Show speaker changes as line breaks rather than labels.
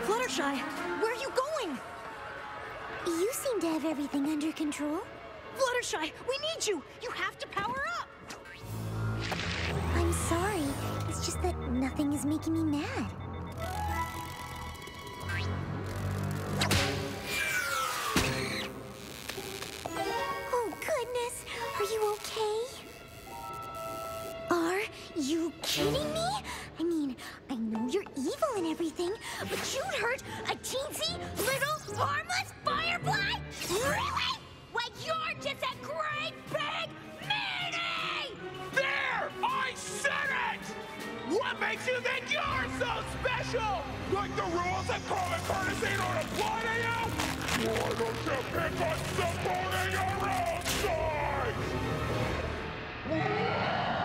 Fluttershy, where are you going?
You seem to have everything under control.
Fluttershy, we need you! You have to power up!
I'm sorry. It's just that nothing is making me mad. Oh, goodness. Are you okay? Are you kidding me? I mean, I know you're evil and everything, but you'd hurt a teensy, little, harmless firefly? Really? Like you're just a great big meanie!
There! I said it! What makes you think you're so special? Like the rules of common courtesy don't apply to you? Why don't you pick on someone on your own side?